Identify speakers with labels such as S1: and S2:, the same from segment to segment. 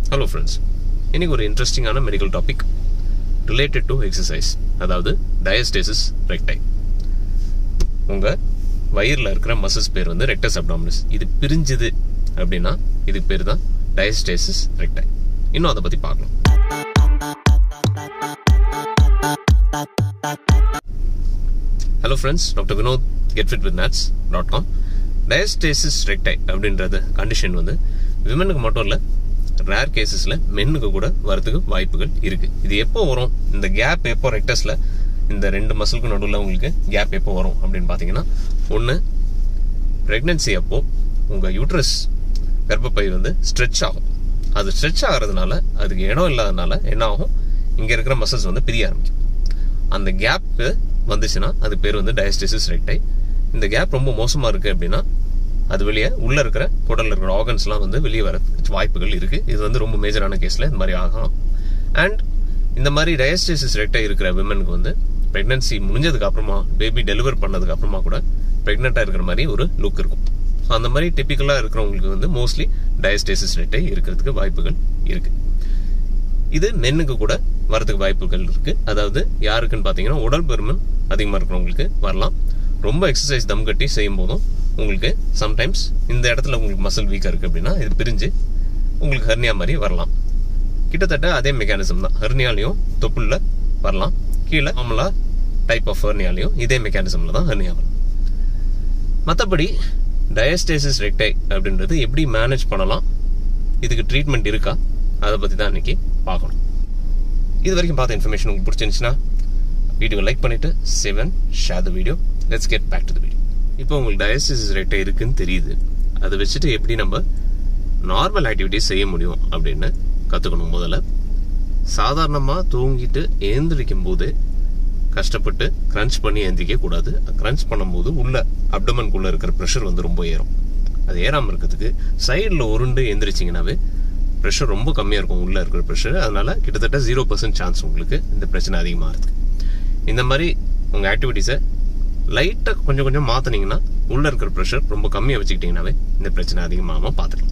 S1: Hello friends, இன்னைக்கு ஒரு இன்ட்ரெஸ்டிங்கான medical topic related to exercise, அதாவது டயஸ்டேசிஸ் ரெக்டை. உங்கள் வயிறில் இருக்கிற மசில்ஸ் பேர் வந்து ரெக்டஸ் அப்டாமினஸ். இது பிரிஞ்சுது அப்படின்னா இதுக்கு பேர் தான் டயஸ்டேசிஸ் ரெக்டை. இன்னும் அதை பற்றி பார்க்கலாம். Hello friends, doctor Vinod getfitwithnats.com. Diastasis recti அப்படின்றது கண்டிஷன் வந்து விமனுக்கு மட்டும் இல்லை, ரேர் கேசஸில் மென்னுக்கு கூட வரதுக்கு வாய்ப்புகள் இருக்குது. இது எப்போ வரும், இந்த கேப் எப்போ ரெக்டஸில் இந்த ரெண்டு மசிலுக்கு நடுவில் உங்களுக்கு கேப் எப்போ வரும் அப்படின்னு பார்த்தீங்கன்னா, ஒன்று ப்ரெக்னென்சி அப்போ உங்கள் யூட்ரஸ் கர்ப்பப்பை வந்து ஸ்ட்ரெச் ஆகும். அது ஸ்ட்ரெச் ஆகிறதுனால அதுக்கு இடம் இல்லாதனால என்ன ஆகும், இங்கே இருக்கிற மசில்ஸ் வந்து பிரிய ஆரம்பிக்கும். அந்த கேப்பு வந்துச்சுன்னா அது பேர் வந்து டயஸ்டேசிஸ் ரெக்டை. இந்த கேப் ரொம்ப மோசமாக இருக்குது அப்படின்னா அது வெளியே உள்ளே இருக்கிற குடலில் இருக்கிற ஆர்கன்ஸ்லாம் வந்து வெளியே வர வாய்ப்புகள் இருக்குது. இது வந்து ரொம்ப மேஜரான கேஸில் இந்த மாதிரி ஆகலாம். அண்ட் இந்த மாதிரி டயஸ்டேசிஸ் ரெக்டை இருக்கிற விமனுக்கு வந்து ப்ரெக்னன்சி முடிஞ்சதுக்கு அப்புறமா, பேபி டெலிவர் பண்ணதுக்கு அப்புறமா கூட ப்ரெக்னெண்ட்டாக இருக்கிற மாதிரி ஒரு லுக் இருக்கும். ஸோ அந்த மாதிரி டிப்பிக்கலாக இருக்கிறவங்களுக்கு வந்து மோஸ்ட்லி டயஸ்டேசிஸ் ரெக்டை இருக்கிறதுக்கு வாய்ப்புகள் இருக்குது. இது மென்னுக்கு கூட வரதுக்கு வாய்ப்புகள் இருக்குது. அதாவது யாருக்குன்னு பார்த்தீங்கன்னா, உடல் பருமன் அதிகமாக இருக்கிறவங்களுக்கு வரலாம். ரொம்ப எக்ஸசைஸ் தம் கட்டி செய்யும் போதும் உங்களுக்கு சம்டைம்ஸ் இந்த இடத்துல உங்களுக்கு மசில் வீக்காக இருக்குது அப்படின்னா இது பிரிஞ்சு உங்களுக்கு ஹெர்னியா மாதிரி வரலாம். கிட்டத்தட்ட அதே மெக்கானிசம் தான். ஹெர்னியாலையும் தொப்புளில் வரலாம், கீழே நார்மலாக டைப் ஆஃப் ஹெர்னியாலையும் இதே மெக்கானிசமில் தான் ஹெர்னியா வரும். மற்றபடி டயஸ்டேசிஸ் ரெக்டை அப்படின்றது எப்படி மேனேஜ் பண்ணலாம், இதுக்கு ட்ரீட்மெண்ட் இருக்கா, அதை பற்றி தான் இன்னைக்கு பார்க்கணும். இது வரைக்கும் பார்த்த இன்ஃபர்மேஷன் உங்களுக்கு பிடிச்சிருந்துச்சுன்னா வீடியோ லைக் பண்ணிவிட்டு save and share the video. Let's get back to the video. இப்போ உங்களுக்கு டயஸ்டேசிஸ் ரெக்டை இருக்குன்னு தெரியுது. அதை வச்சுட்டு எப்படி நம்ம நார்மல் ஆக்டிவிட்டிஸ் செய்ய முடியும் அப்படின்னு கற்றுக்கணும். முதல்ல சாதாரணமாக தூங்கிட்டு எழுந்திரிக்கும் போது கஷ்டப்பட்டு க்ரன்ச் பண்ணி எழுந்திரிக்க கூடாது. க்ரன்ச் பண்ணும்போது உள்ள அப்டமனுக்குள்ளே இருக்கிற ப்ரெஷர் வந்து ரொம்ப ஏறும். அது ஏறாமல் இருக்கிறதுக்கு சைடில் உருண்டு எழுந்திரிச்சிங்கனாவே ப்ரெஷர் ரொம்ப கம்மியாக இருக்கும் உள்ளே இருக்கிற ப்ரெஷர். அதனால கிட்டத்தட்ட 0% சான்ஸ் உங்களுக்கு இந்த பிரச்சனை அதிகமாகிறது. இந்த மாதிரி உங்கள் ஆக்டிவிட்டீஸை லைட்டாக கொஞ்சம் கொஞ்சம் மாற்றினீங்கன்னா உள்ளே இருக்கிற ப்ரெஷர் ரொம்ப கம்மியாக வச்சுக்கிட்டிங்கனாவே இந்த பிரச்சனை அதிகமாகாமல் பார்த்துக்கலாம்.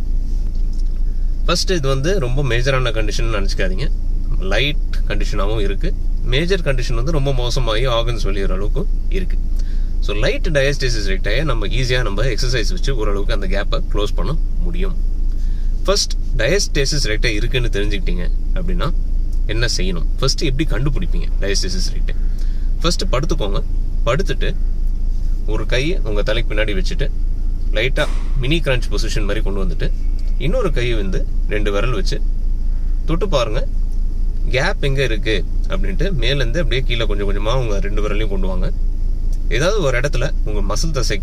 S1: ஃபர்ஸ்ட், இது வந்து ரொம்ப மேஜரான கண்டிஷன் நினச்சிக்காதீங்க. லைட் கண்டிஷனாகவும் இருக்குது. மேஜர் கண்டிஷன் வந்து ரொம்ப மோசமாகி ஆர்கன்ஸ் வெளியிற அளவுக்கு இருக்குது. ஸோ லைட் டயஸ்டேசிஸ் ரெக்டையை நம்ம ஈஸியாக நம்ம எக்ஸசைஸ் வச்சு ஓரளவுக்கு அந்த கேப்பை க்ளோஸ் பண்ண முடியும். ஃபர்ஸ்ட், டயஸ்டேசிஸ் ரெக்டை இருக்குன்னு தெரிஞ்சுக்கிட்டீங்க அப்படின்னா என்ன செய்யணும், ஃபர்ஸ்ட் எப்படி கண்டுபிடிப்பீங்க டயஸ்டேசிஸ் ரெக்டை? ஃபர்ஸ்ட் படுத்துக்கோங்க. படுத்துட்டு ஒரு கையை உங்கள் தலைக்கு பின்னாடி வச்சுட்டு லைட்டாக மினி கிரன்ச் பொசிஷன் மாதிரி கொண்டு வந்துட்டு இன்னொரு கையை வந்து 2 விரல் வச்சு தொட்டு பாருங்க கேப் எங்கே இருக்குது அப்படின்ட்டு. மேலேருந்து அப்படியே கீழே கொஞ்சம் கொஞ்சமாக உங்கள் 2 விரலையும் கொண்டு வாங்க. ஏதாவது ஒரு இடத்துல உங்கள் மசில் தசை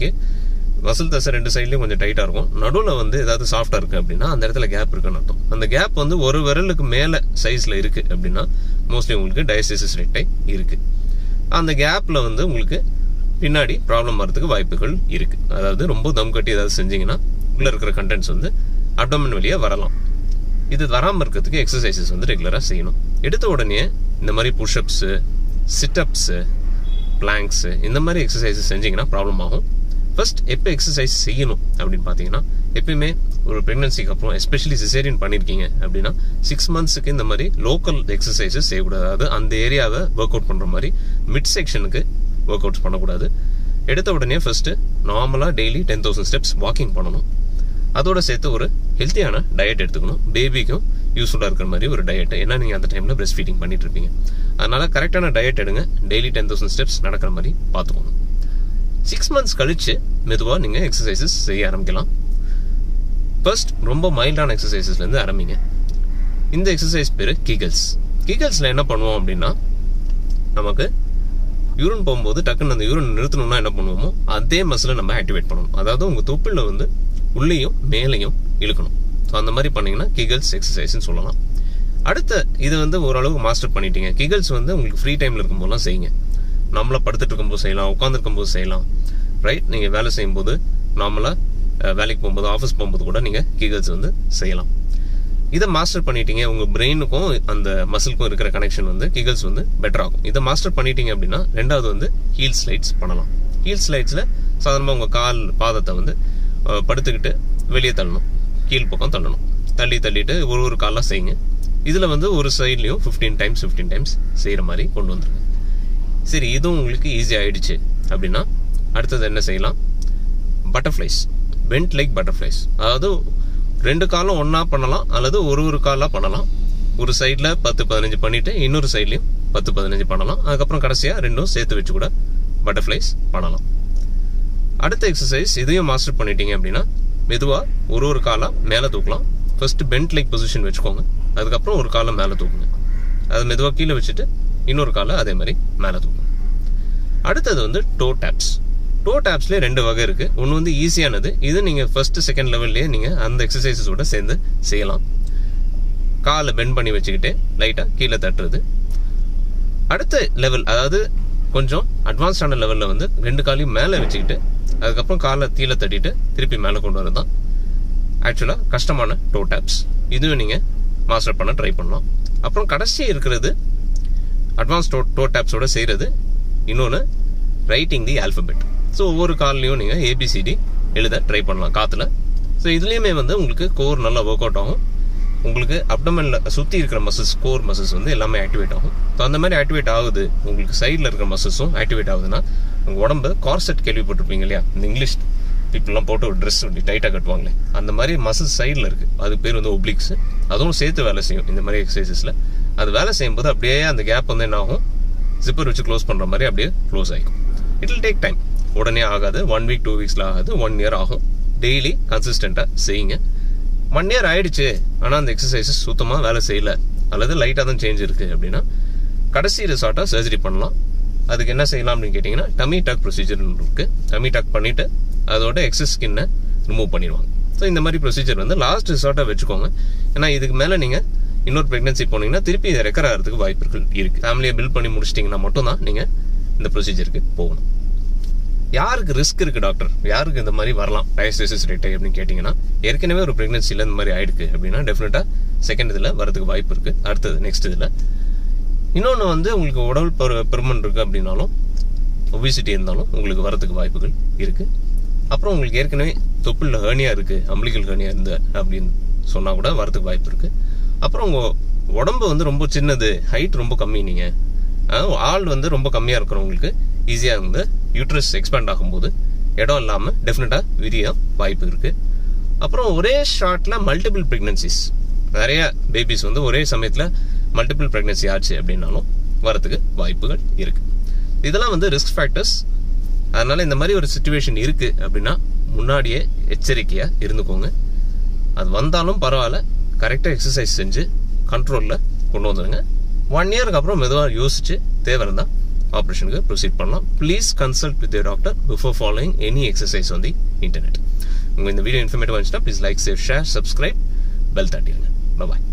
S1: 2 சைட்லையும் கொஞ்சம் டைட்டாக இருக்கும், நடுவில் வந்து ஏதாவது சாஃப்டாக இருக்குது அப்படின்னா அந்த இடத்துல கேப் இருக்குன்னு அர்த்தம். அந்த கேப் வந்து ஒரு விரலுக்கு மேலே சைஸில் இருக்குது அப்படின்னா மோஸ்ட்லி உங்களுக்கு டயஸ்டேசிஸ் ரெக்டை இருக்குது. அந்த கேப்பில் வந்து உங்களுக்கு பின்னாடி ப்ராப்ளம் வரதுக்கு வாய்ப்புகள் இருக்குது. அதாவது ரொம்ப தம் கட்டி ஏதாவது செஞ்சீங்கன்னா உள்ளே இருக்கிற கண்டென்ட்ஸ் வந்து அப்டமன் வழியாக வரலாம். இது வராமல் இருக்கிறதுக்கு எக்ஸசைசஸ் வந்து ரெகுலராக செய்யணும். எடுத்த உடனே இந்த மாதிரி புஷ்அப்ஸு, சிட்டப்ஸு, பிளாங்க்ஸு இந்த மாதிரி எக்ஸசைசஸ் செஞ்சிங்கன்னா ப்ராப்ளம் ஆகும். ஃபர்ஸ்ட் எப்போ எக்ஸசைஸ் செய்யணும் அப்படின்னு பார்த்தீங்கன்னா, எப்பயுமே ஒரு ப்ரெக்னன்சிக்கு அப்புறம் எஸ்பெஷலி சிசேரியன் பண்ணியிருக்கீங்க அப்படின்னா 6 மந்த்ஸுக்கு இந்த மாதிரி லோக்கல் எக்ஸசைசஸ் செய்யக்கூடாது. அதாவது அந்த ஏரியாவை ஒர்க் அவுட் பண்ணுற மாதிரி மிட் செக்ஷனுக்கு ஒர்க் அவுட்ஸ் பண்ணக்கூடாது. எடுத்த உடனே ஃபர்ஸ்ட்டு நார்மலாக டெய்லி 10,000 ஸ்டெப்ஸ் வாக்கிங் பண்ணணும். அதோட சேர்த்து ஒரு ஹெல்த்தியான டயட் எடுத்துக்கணும். பேபிக்கும் யூஸ்ஃபுல்லாக இருக்கிற மாதிரி ஒரு டயட். ஏன்னா நீங்கள் அந்த டைமில் பிரெஸ்ட் ஃபீடிங் பண்ணிட்டு இருப்பீங்க. அதனால கரெக்டான டயட் எடுங்க. டெய்லி 10,000 ஸ்டெப்ஸ் நடக்கிற மாதிரி பார்த்துக்கணும். 6 மந்த்ஸ் கழிச்சு மெதுவாக நீங்கள் எக்ஸசைசஸ் செய்ய ஆரம்பிக்கலாம். ஃபர்ஸ்ட் ரொம்ப மைல்டான எக்ஸசைசஸ்லேருந்து ஆரம்பிங்க. இந்த எக்ஸசைஸ் பேர் கீகல்ஸ். கீகல்ஸில் என்ன பண்ணுவோம் அப்படின்னா, நமக்கு யூரின் போகும்போது டக்குன்னு அந்த யூரின் நிறுத்தணும்னா என்ன பண்ணுவோமோ அதே மசிலை நம்ம ஆக்டிவேட் பண்ணணும். அதாவது உங்கள் தொப்பில் வந்து உள்ளேயும் மேலேயும் இழுக்கணும். ஸோ அந்த மாதிரி பண்ணிங்கன்னா கீகல்ஸ் எக்ஸசைஸ்ன்னு சொல்லலாம். அடுத்த இது வந்து ஓரளவுக்கு மாஸ்டர் பண்ணிட்டீங்க. கீகல்ஸ் வந்து உங்களுக்கு ஃப்ரீ டைமில் இருக்கும்போதெல்லாம் செய்யுங்க. நம்மளா படுத்துட்டு இருக்கும்போது செய்யலாம், உட்காந்துருக்கும்போது செய்யலாம். ரைட், நீங்கள் வேலை செய்யும்போது, நார்மலாக வேலைக்கு போகும்போது, ஆஃபீஸ் போகும்போது கூட நீங்கள் கீகல்ஸ் வந்து செய்யலாம். இதை மாஸ்டர் பண்ணிட்டீங்க, உங்கள் பிரெயினுக்கும் அந்த மசிலுக்கும் இருக்கிற கனெக்ஷன் வந்து கீகல்ஸ் வந்து பெட்டர் ஆகும். இதை மாஸ்டர் பண்ணிட்டீங்க அப்படின்னா ரெண்டாவது வந்து ஹீல் ஸ்லைட்ஸ் பண்ணலாம். ஹீல் ஸ்லைட்ஸில் சாதாரணமாக உங்கள் பாதத்தை வந்து படுத்துக்கிட்டு வெளியே தள்ளணும், கீழ் பக்கம் தள்ளணும். தள்ளிட்டு ஒரு காலாக செய்யுங்க. இதில் வந்து ஒரு சைட்லேயும் 15 டைம்ஸ் செய்கிற மாதிரி கொண்டு வந்துருங்க. சரி, இதுவும் உங்களுக்கு ஈஸி ஆகிடுச்சு அப்படின்னா அடுத்தது என்ன செய்யலாம்? Butterflies, bend like butterflies. அதாவது 2 காலும் ஒன்றா பண்ணலாம் அல்லது ஒரு காலாக பண்ணலாம். ஒரு சைடில் 10-15 பண்ணிவிட்டு இன்னொரு சைட்லேயும் 10-15 பண்ணலாம். அதுக்கப்புறம் கடைசியாக 2ம் சேர்த்து வச்சு கூட பட்டர்ஃப்ளைஸ் பண்ணலாம். அடுத்த எக்ஸசைஸ் இதையும் மாஸ்டர் பண்ணிட்டீங்க அப்படின்னா மெதுவாக ஒரு காலாக மேலே தூக்கலாம். ஃபர்ஸ்ட் பெண்ட் லைக் பொசிஷன் வச்சுக்கோங்க. அதுக்கப்புறம் ஒரு காலை மேலே தூக்குங்க. அதை மெதுவாக கீழே வச்சுட்டு இன்னொரு காலை அதே மாதிரி மேலே தூக்குங்க. அடுத்தது வந்து டோ டேப்ஸ். டோ டேப்ஸ்லேயே 2 வகை இருக்குது. ஒன்று வந்து ஈஸியானது. இது நீங்கள் ஃபர்ஸ்ட் செகண்ட் லெவல்லையே நீங்கள் அந்த எக்ஸசைஸஸோட சேர்ந்து செய்யலாம். காலை பெண்ட் பண்ணி வச்சுக்கிட்டு லைட்டாக கீழே தட்டுறது. அடுத்த லெவல், அதாவது கொஞ்சம் அட்வான்ஸ்டான லெவலில் வந்து 2 காலையும் மேலே வச்சுக்கிட்டு அதுக்கப்புறம் காலை கீழே தட்டிட்டு திருப்பி மேலே கொண்டு வரது தான் ஆக்சுவலாக கஷ்டமான டோ டேப்ஸ். இதுவும் நீங்கள் மாஸ்டர் பண்ண ட்ரை பண்ணலாம். அப்புறம் கடைசி இருக்கிறது அட்வான்ஸ் டோ டேப்ஸோட செய்கிறது. இன்னொன்று ரைட்டிங் தி ஆல்ஃபபெட். ஸோ ஒவ்வொரு கால்லையும் நீங்கள் ABCD எழுத ட்ரை பண்ணலாம் காற்றுல. ஸோ இதுலேயுமே வந்து உங்களுக்கு கோர் நல்லா ஒர்க் அவுட் ஆகும். உங்களுக்கு அப்டமனில் சுற்றி இருக்கிற மசில்ஸ், கோர் மசில்ஸ் வந்து எல்லாமே ஆக்டிவேட் ஆகும். ஸோ அந்த மாதிரி ஆக்டிவேட் ஆகுது, உங்களுக்கு சைடில் இருக்கிற மசில்ஸும் ஆக்டிவேட் ஆகுதுன்னா உங்கள் உடம்பு கார்செட் கேள்விப்பட்டிருப்பீங்க இல்லையா? இந்த இங்கிலீஷ் பீப்புளெலாம் போட்டு ஒரு ட்ரெஸ் அப்படி டைட்டாக கட்டுவாங்களே, அந்த மாதிரி மசில்ஸ் சைடில் இருக்குது. அது பேர் வந்து ஒப்ளிக்ஸ். அதுவும் சேர்த்து வேலை செய்யும் இந்த மாதிரி எக்ஸசைசஸில். அது வேலை செய்யும்போது அப்படியே அந்த கேப் வந்து என்ன ஆகும், ஜிப்பர் வச்சு க்ளோஸ் பண்ணுற மாதிரி அப்படியே க்ளோஸ் ஆகிக்கும். It will take time. உடனே ஆகாது. 1 வீக் 2 வீக்ஸில் ஆகாது, 1 இயர் ஆகும். டெய்லி கன்சிஸ்டண்ட்டாக செய்யுங்க. 1 இயர் ஆயிடுச்சு ஆனால் அந்த எக்ஸசைசஸ் சுத்தமாக வேலை செய்யலை அல்லது லைட்டாக தான் சேஞ்ச் இருக்குது அப்படின்னா கடைசி ரிசார்ட்டாக சர்ஜரி பண்ணலாம். அதுக்கு என்ன செய்யலாம் அப்படின்னு கேட்டிங்கன்னா டமி டக் ப்ரொசீஜர்னு இருக்குது. டமி டக் பண்ணிவிட்டு அதோட எக்ஸஸ் ஸ்கின்னை ரிமூவ் பண்ணிடுவாங்க. ஸோ இந்த மாதிரி ப்ரொசீஜர் வந்து லாஸ்ட் ரிசார்ட்டாக வச்சுக்கோங்க. ஏன்னா இதுக்கு மேலே நீங்கள் இன்னொரு ப்ரெக்னன்சி போனீங்கன்னா திருப்பி இதை ரெக்கர் ஆகிறதுக்கு வாய்ப்புகள் இருக்குது. ஃபேமிலியை பில்ட் பண்ணி முடிச்சிட்டிங்கன்னா மட்டும்தான் நீங்கள் இந்த ப்ரொசீஜருக்கு போகணும். யாருக்கு ரிஸ்க் இருக்குது டாக்டர், யாருக்கு இந்த மாதிரி வரலாம் டயஸ்டேசிஸ் ரெக்டை அப்படின்னு கேட்டிங்கன்னா, ஏற்கனவே ஒரு ப்ரெக்னன்சியில் இந்த மாதிரி ஆயிடுக்கு அப்படின்னா டெஃபினட்டாக செகண்ட் இதில் வரதுக்கு வாய்ப்பு இருக்குது. அடுத்தது நெக்ஸ்ட் இதில் இன்னொன்று வந்து உங்களுக்கு உடல் பெருமன் இருக்குது அப்படின்னாலும், ஒபிசிட்டி இருந்தாலும் உங்களுக்கு வரதுக்கு வாய்ப்புகள் இருக்குது. அப்புறம் உங்களுக்கு ஏற்கனவே தொப்புளில் ஹேர்னியா இருக்குது, அம்பிளிக்கல் ஹேர்னியா இருந்து அப்படின்னு சொன்னால் கூட வரதுக்கு வாய்ப்பு இருக்குது. அப்புறம் உங்கள் உடம்பு வந்து ரொம்ப சின்னது, ஹைட் ரொம்ப கம்மி, நீங்கள் ஆள் வந்து ரொம்ப கம்மியாக இருக்கிறவங்களுக்கு ஈஸியாக வந்து யூட்ரஸ் எக்ஸ்பேண்ட் ஆகும்போது இடம் இல்லாமல் டெஃபினட்டாக விரிய வாய்ப்பு இருக்குது. அப்புறம் ஒரே ஷார்ட்டில் மல்டிபிள் ப்ரெக்னன்சிஸ், நிறைய பேபிஸ் வந்து ஒரே சமயத்தில் மல்டிபிள் ப்ரெக்னன்சி ஆச்சு அப்படின்னாலும் வரத்துக்கு வாய்ப்புகள் இருக்குது. இதெல்லாம் வந்து ரிஸ்க் ஃபேக்டர்ஸ். அதனால் இந்த மாதிரி ஒரு சிச்சுவேஷன் இருக்குது அப்படின்னா முன்னாடியே எச்சரிக்கையாக இருந்துக்கோங்க. அது வந்தாலும் பரவாயில்ல, கரெக்டாக எக்ஸசைஸ் செஞ்சு கண்ட்ரோலில் கொண்டு வந்துடுங்க. 1 இயருக்கு அப்புறம் மெதுவாக யோசிச்சு தேவை இருந்தால் ஆப்ரேஷனுக்கு ப்ரொசீட் பண்ணலாம். Please consult with your doctor before following any exercise on the internet. உங்கள் இந்த வீடியோ இன்ஃபர்மேட்டிவ் இருந்துச்சுன்னா please like, share, subscribe, bell தட்டிடுங்க. பாய்.